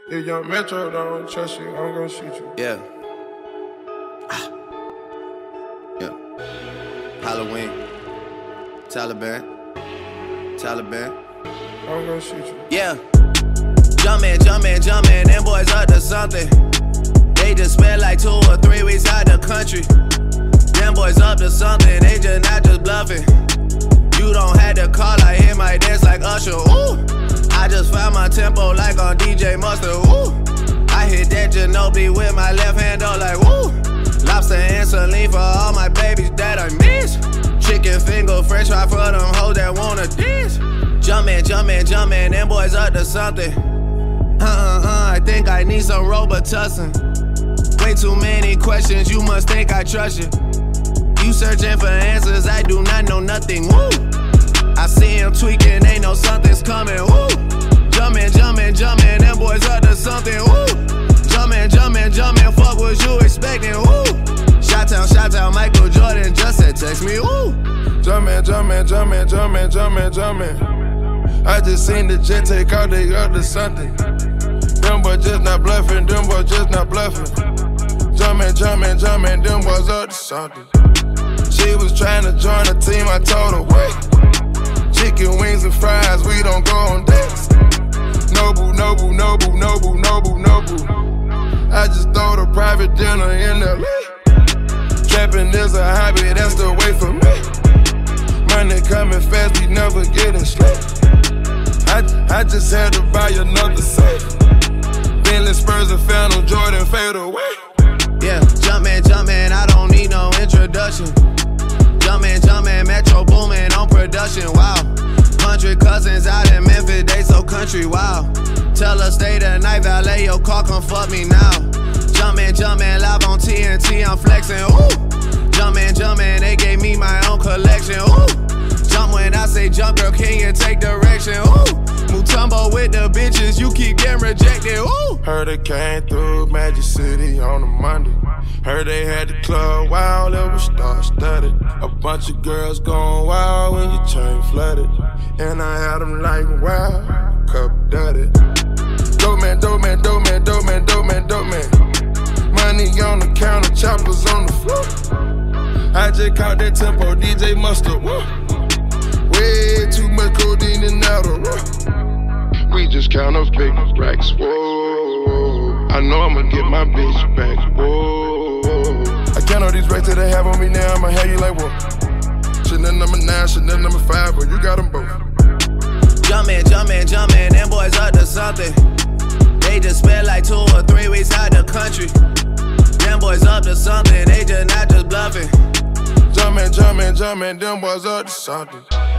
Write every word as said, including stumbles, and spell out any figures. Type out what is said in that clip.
If young Metro don't trust you, I'm gonna shoot you. Yeah. Ah. Yeah. Halloween. Taliban. Taliban. I'm gonna shoot you. Yeah. Jumpman, Jumpman, Jumpman, them boys up to something. They just spent like two or three weeks out the country. Them boys up to something, they just not just bluffing. You don't have to call, I hit my dance like Usher, ooh. I just found my tempo like on D J Mustard, ooh. I hit that Ginobili with my left hand, though, like woo. Lobster and saline for all my babies that I miss. Chicken finger, french fry for them hoes that wanna dance. Jumpman, Jumpman, Jumpman, them boys up to something. Uh-uh-uh, I think I need some Robitussin. Way too many questions, you must think I trust you. You searching for answers, I do not know nothing, woo. I see him tweaking, ain't know something's coming, woo. Jumpman, Jumpman, Jumpman, them boys up to something, woo. Jumpman, Jumpman, Jumpman, fuck what you expecting, woo. Shot-town, Shot-town, Michael Jordan just said text me, woo. Jumpman, Jumpman, Jumpman, Jumpman, Jumpman, Jumpman. I just seen the jet take out, they up to something. Them boys just not bluffing, them boys just not bluffing. Jumpman, Jumpman, Jumpman, them boys up to something. She was trying to join the team, I told her, wait. Chicken wings and fries, we don't go on dates. No boo, no boo, no boo, no boo, no boo, no boo. I just throw a private dinner in L A. Trapping is a hobby, that's the way for me. Money coming fast, we never getting sleep. I, I just had to buy another safe. Bentley Spurs and Phantom Jordan fade away. Yeah, Jumpman, Jumpman, I don't need no introduction. Jumpman, Jumpman, Metro booming on production, wow. Hundred cousins out in Memphis, they so country, wow. Tell her stay the night, valet your car, come fuck me now. Jumpman, Jumpman, live on T N T, I'm flexing, ooh. Jumpman, Jumpman, they gave me my own collection, ooh. Jump when I say jump, girl, can you take direction, ooh. Mutombo with the bitches, you keep getting rejected, ooh. Heard it came through Magic City on a Monday. Heard they had the club wild, it was star-studded. A bunch of girls going wild when your chain flooded. And I had them like, wow, cup dudded. Dope man, dope man, dope man, dope man, dope man, dope man. Money on the counter, choppers on the floor. I just caught that tempo, D J Mustard, woo. Way too much codeine and Adderall. We just count up big racks, whoa. I know I'ma get my bitch back, whoa. I count all these racks that they have on me now, I'ma have you like, whoa. Chanel number nine, Chanel number five, but you got them both. Jumpman, Jumpman, Jumpman, them boys up to something. They just spent like two or three weeks out the country. Them boys up to something, they just not just bluffing. Jumpman, Jumpman, Jumpman, them boys up to something.